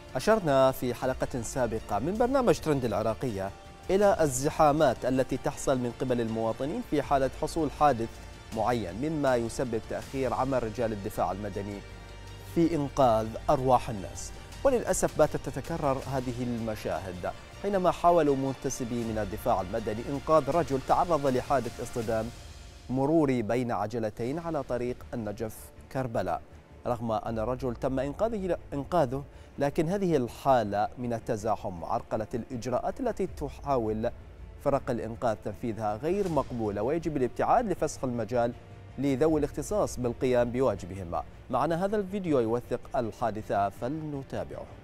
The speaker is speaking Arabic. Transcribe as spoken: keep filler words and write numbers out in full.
أشرنا في حلقة سابقة من برنامج ترند العراقية إلى الزحامات التي تحصل من قبل المواطنين في حالة حصول حادث معين، مما يسبب تأخير عمل رجال الدفاع المدني في إنقاذ أرواح الناس. وللأسف باتت تتكرر هذه المشاهد حينما حاولوا منتسبي من الدفاع المدني إنقاذ رجل تعرض لحادث اصطدام مروري بين عجلتين على طريق النجف كربلاء. رغم أن الرجل تم إنقاذه إنقاذه لكن هذه الحالة من التزاحم عرقلت الإجراءات التي تحاول فرق الإنقاذ تنفيذها غير مقبولة، ويجب الابتعاد لفسح المجال لذوي الاختصاص بالقيام بواجبهم. معنا هذا الفيديو يوثق الحادثة فلنتابعه.